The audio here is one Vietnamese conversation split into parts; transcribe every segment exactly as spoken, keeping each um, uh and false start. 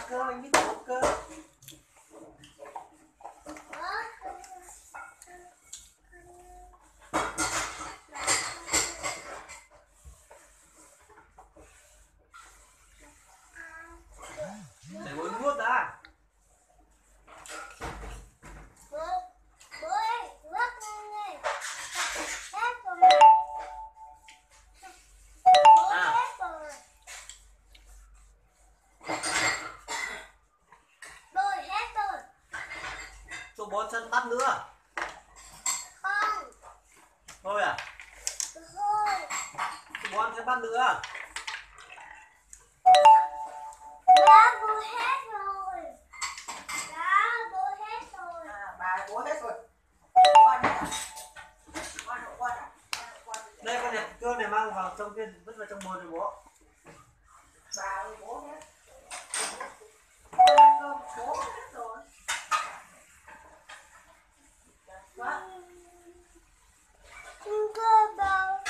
ăn cơm, anh biết nấu cơm. Để bố nuốt đã. Cho bố chân tắt nữa. Không. Thôi à? Thôi. Cho bố ăn chân tắt nữa. Đã bố hết rồi. Đã bố hết rồi. À, bà bố hết rồi. Con này à? Con hộ con à? Con hộ con. Đây con này cơm này mang vào trong kia vứt vào trong bồn rồi bố. Bà ơi bố hết. Con ăn cơm bố hết rồi. Quá. Con bảo.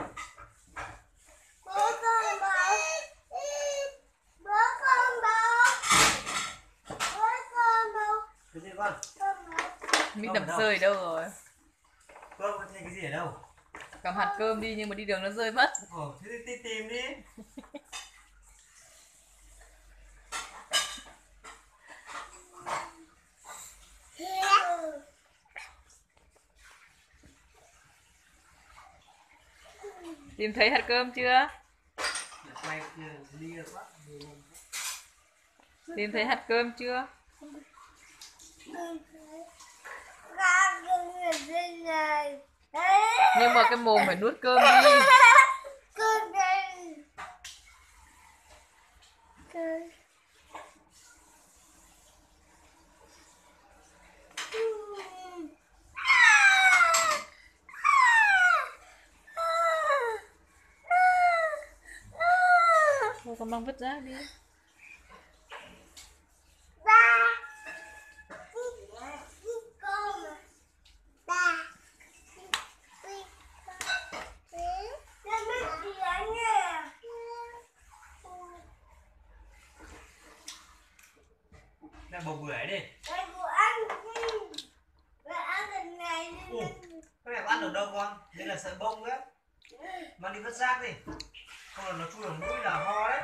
Bố con bảo. Bố con bảo. Bố con bảo. Cái gì con? Con bảo. Mít đập rơi đâu rồi? Cơm có thấy cái gì ở đâu? Cầm hạt cơm đi nhưng mà đi đường nó rơi mất. Ồ, thế thì tìm đi. Tìm thấy hạt cơm chưa? Quay đi được quá. Tìm thấy hạt cơm chưa? Ra cơm này này. Nhưng mà cái mồm phải nuốt cơm đi. Cơm đây. Cơm. Thôi con mang vứt rác đi. Ba. Con. Ba. Đây bầu bưởi đi. Đây cô ăn đi. Bà ăn cái này đi. Ủa, cái này có ăn được đâu con? Đây là sợi bông đấy. Mang đi vứt rác đi. Không là nó chui vào mũi là ho đấy.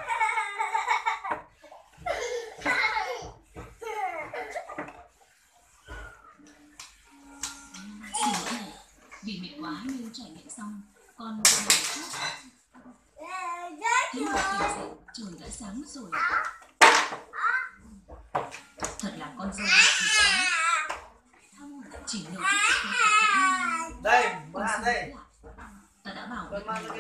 Vì mệt quá nên trải nghiệm xong, con đi ngủ chút. Khi mà tỉnh dậy, trời đã sáng rồi. Thật là con dâu thì quá. Chỉ nhiều chút. Đây, bữa ăn đây. Ta đã bảo Con mang